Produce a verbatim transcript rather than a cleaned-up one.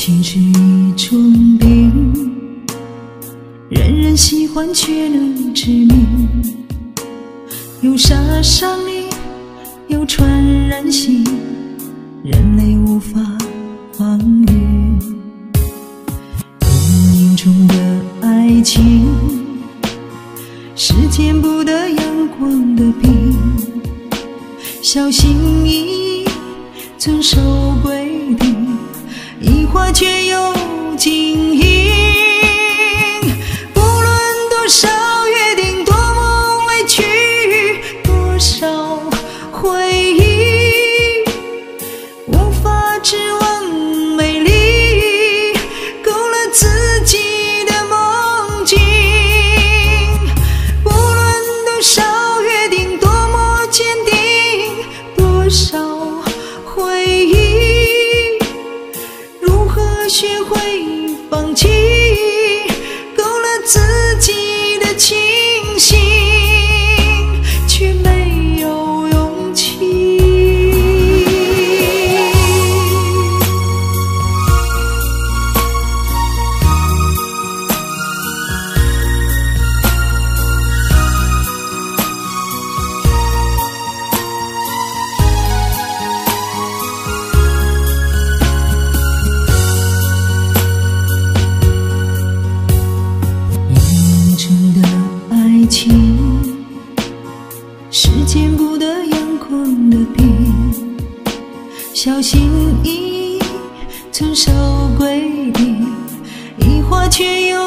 情是一种病，人人喜欢却能致命，有杀伤力，有传染性，人类无法防御。阴影中的爱情，是见不得阳光的病，小心翼翼遵守规定，一花却有晶莹。不论多少约定，多么委屈，多少回忆，无法指望美丽勾勒自己的梦境。不论多少约定，多么坚定，多少回忆，如何学会放弃，勾勒自己的清醒，却没有勇气。爱情是见不得阳光的病，小心翼翼遵守规定，一花却有